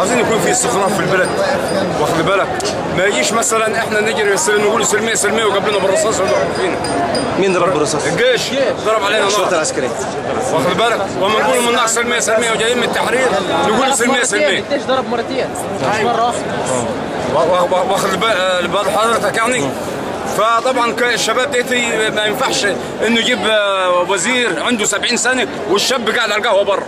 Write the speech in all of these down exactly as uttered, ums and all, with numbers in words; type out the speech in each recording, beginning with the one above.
عاوزين يكون في استقرار في البلد، واخد بالك؟ ما يجيش مثلا احنا نجري نقول سلميه سلميه وقبلنا بالرصاص ويضربوا فينا. مين ضرب بالرصاص؟ الجيش ضرب علينا نار. الشرطه العسكريه، واخد بالك؟ وما نقول من سلميه سلميه وجايين من التحرير نقول سلميه سلميه. الجيش ضرب مرتين مش مره واحده. واخد بال حضرتك يعني؟ فطبعا الشباب ديتي ما ينفعش انه يجيب وزير عنده سبعين سنه والشاب قاعد على القهوه بره.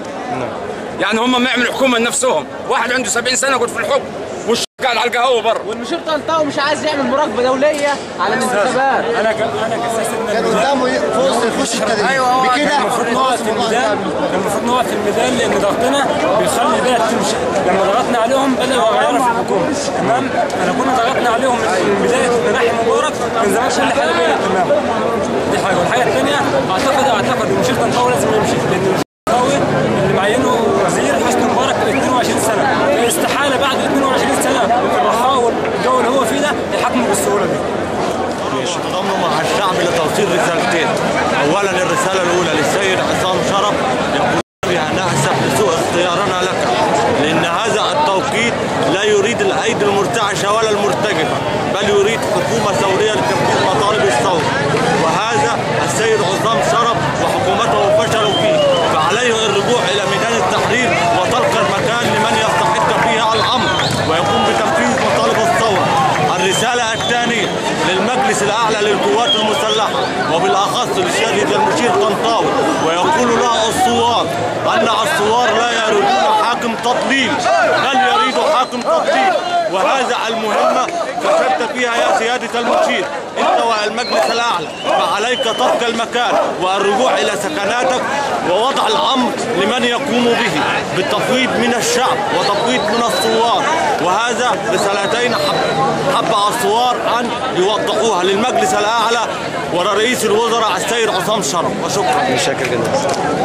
يعني هم ما يعملوا حكومه لنفسهم، واحد عنده سبعين سنه يقعد في الحكم والشاب قاعد على القهوه بره. والمشير طنطاوي مش عايز يعمل مراقبه دوليه على الانتخابات. انا انا كاساس كان قدامه فوز يخش التدريب. ايوه بكده كان المفروض نقعد في الميدان، كان المفروض نقعد في الميدان لان ضغطنا بيخلي البلد تمشي. لما ضغطنا عليهم بدأوا يغيروا في الحكومه، تمام؟ انا كنا ضغطنا عليهم من بدايه مناحي مبارك كان زمان كل حاجه بقت تمام. دي حاجه، والحاجه الثانيه اعتقد اعتقد المشير طنطاوي لازم يمشي لان المشير طنطاوي اللي معينه وزير حسني مبارك اثنين وعشرين سنه، استحاله بعد اثنين وعشرين سنه في الرخاء والجو اللي هو فيه ده يحكموا بالسهوله دي. تضامنوا مع الشعب لتوصيل رسالتين. اولا الرساله الاولى للسيد عصام شرف يقول فيها نأسف لسوء اختيارنا لك، لان هذا التوقيت لا يريد الايدي المرتعشه ولا المرتجفه، بل يريد حكومه ثوريه لتنفيذ مطالب الثوره، وهذا السيد عصام شرف وحكومته فشلوا فيه، فعليه الرجوع الى ميدان التحرير وترك المكان لمن يستحق فيها الامر ويقوم بتنفيذ مطالب الثوره. الرساله الثانيه للمجلس الاعلى للقوات المسلحه وبالاخص للسيد المشير طنطاوي، ويقول له الثوار ان الثوار لا يريدون حاكم تضليل بل يريدوا حاكم تضليل، وهذا المهمه فشلت فيها يا سياده المشير انت والمجلس الاعلى، فعليك ترك المكان والرجوع الى سكناتك ووضع الامر لمن يقوم به بالتفويض من الشعب وتفويض من الثوار. وهذا رسالتين حب, حب الثوار ان يوضحوها للمجلس الاعلى ورئيس الوزراء السيد عصام شرف. وشكرا. شكرا جدا.